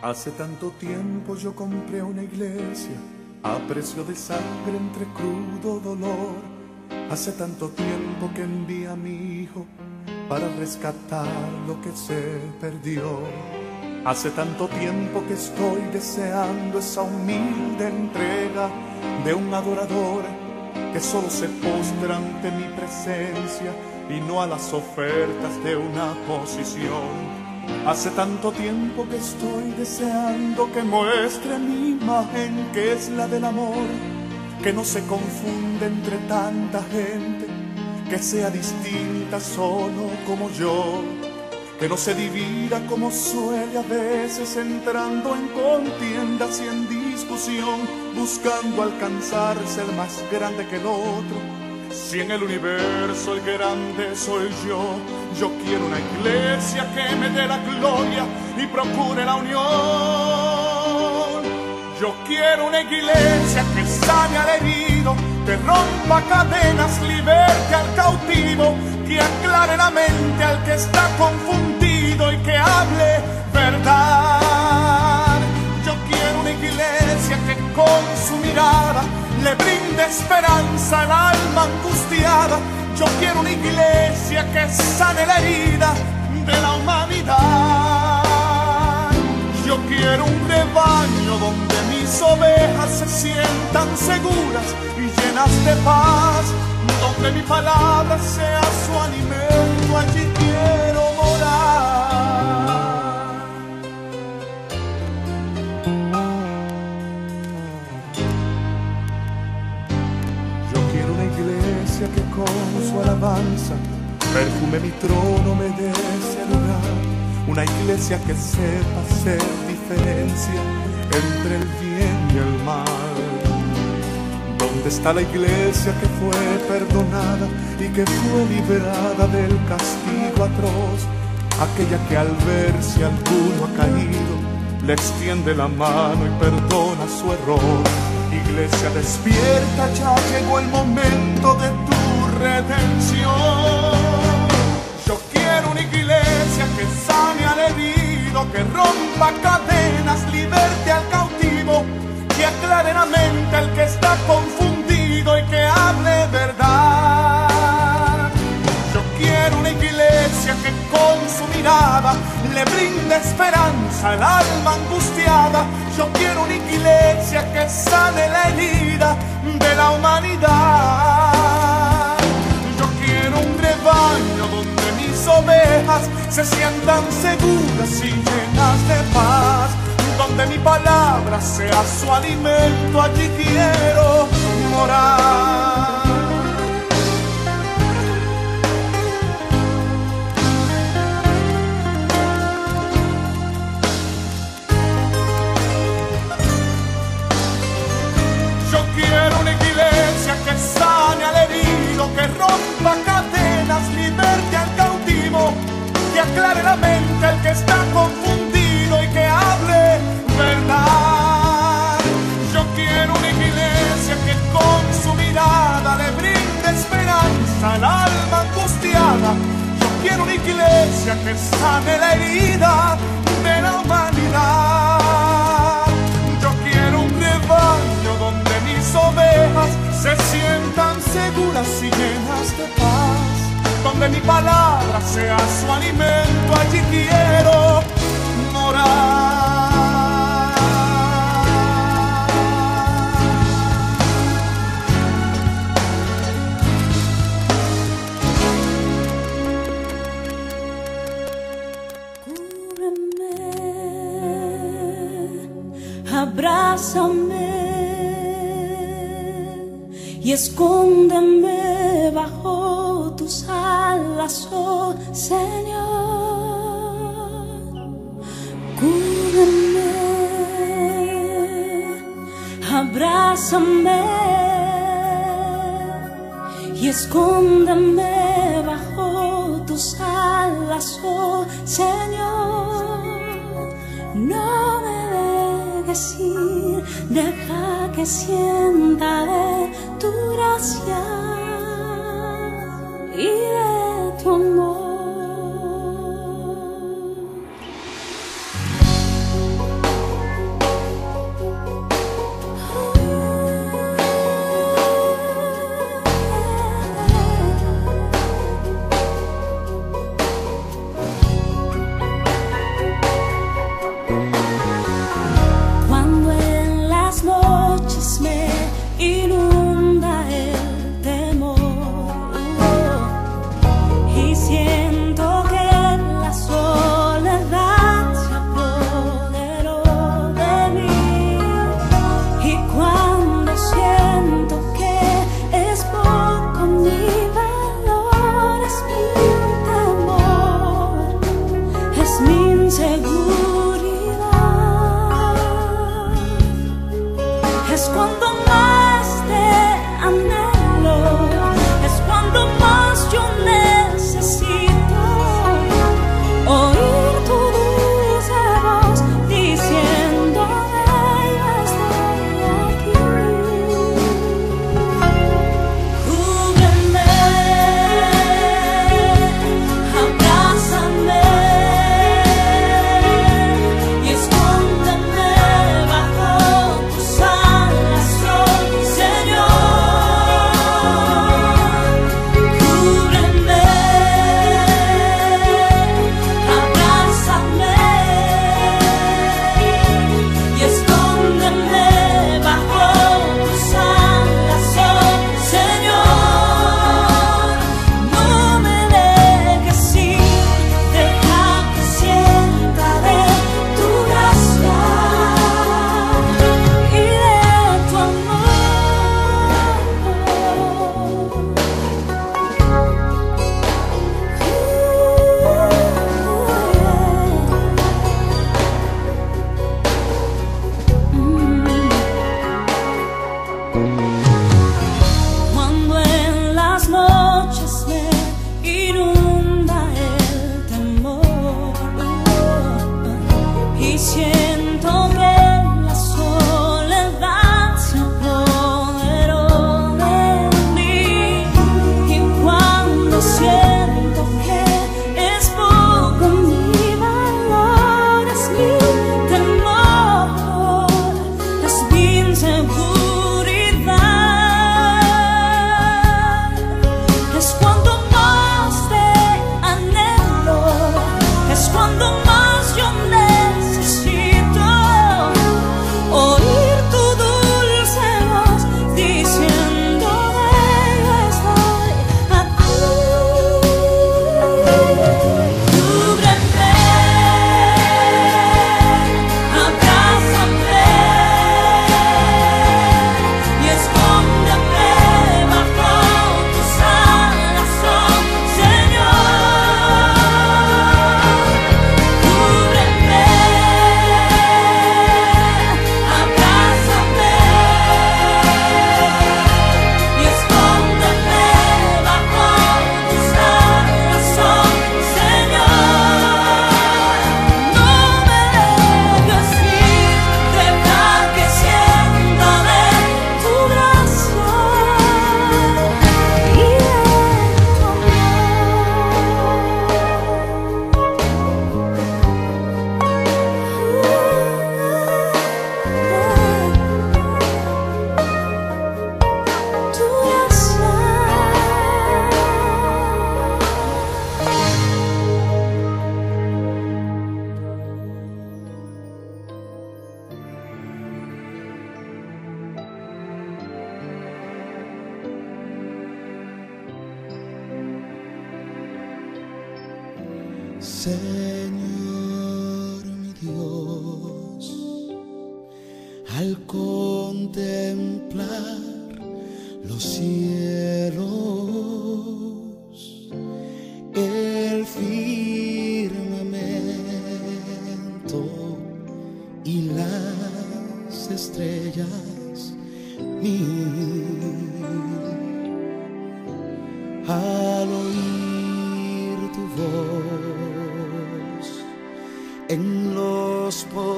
Hace tanto tiempo yo compré una iglesia a precio de sangre entre crudo dolor. Hace tanto tiempo que envié a mi hijo para rescatar lo que se perdió. Hace tanto tiempo que estoy deseando esa humilde entrega de un adorador que solo se postra ante mi presencia y no a las ofertas de una posición. Hace tanto tiempo que estoy deseando que muestre mi imagen, que es la del amor, que no se confunde entre tanta gente, que sea distinta solo como yo, que no se divida como suele a veces, entrando en contiendas y en discusión, buscando alcanzar ser más grande que el otro. Si en el universo el grande soy yo, yo quiero una iglesia que me dé la gloria y procure la unión. Yo quiero una iglesia que sane al herido, que rompa cadenas, liberte al cautivo, que aclare la mente al que está confundido y que hable verdad. Yo quiero una iglesia que con su mirada le brinde esperanza al alma angustiada. Yo quiero una iglesia que sane la herida de la humanidad. Yo quiero un rebaño donde mis ovejas se sientan seguras y llenas de paz, donde mi palabra sea su alimento, allí quiero morar. Yo quiero una iglesia que con su alabanza perfume mi trono, me dé ese lugar. Una iglesia que sepa hacer diferencia entre el bien y el mal. ¿Dónde está la iglesia que fue perdonada y que fue librada del castigo atroz? Aquella que al ver si alguno ha caído le extiende la mano y perdona su error. Iglesia despierta, ya llegó el momento de tu redención. Yo quiero una iglesia que sane al herido, que rompa cadenas, liberte al cautivo, que aclare la mente al que está confundido y que hable verdad. Yo quiero una iglesia que con su mirada le brinde esperanza al alma angustiada. Yo quiero una iglesia que sane la herida de la humanidad. Yo quiero un rebaño donde mis ovejas se sientan seguras y llenas de paz, donde mi palabra sea su alimento, allí quiero morar. Yo quiero una iglesia que sane al herido, que rompa cadenas, liberte al cautivo, que aclare la mente al que está confundido y que hable verdad. Yo quiero una iglesia que con su mirada le brinde esperanza al alma angustiada. Yo quiero una iglesia que sane la herida de la humanidad. Yo quiero un rebaño donde mis ovejas se sientan seguras y llenas de paz, donde mi palabra sea su alimento, allí quiero morar. Abrázame y escóndeme bajo tus alas, oh Señor. Cúbreme, abrázame y escóndeme bajo tus alas, oh Señor. No me dejes ir, deja que sienta de tu gracia y de tu amor. Cuando en las noches me inunda el temor y siento que la soledad se apoderó de mí, y cuando siento que es poco mi valor, es mi temor, es mi inseguridad, es cuando más te anhelo, es cuando más yo necesito oír tu dulce voz diciéndome yo estoy aquí. Cúbreme, abrázame y escóndeme bajo tus alas, oh Señor. Cúbreme, abrázame y escóndeme bajo tus alas, oh Señor. No me dejes ir, deja que sienta de tu gracia y de tu amor. Tu gracia. Señor mi Dios, al contemplar los cielos, el firmamento y las estrellas mil, al oír tu voz en los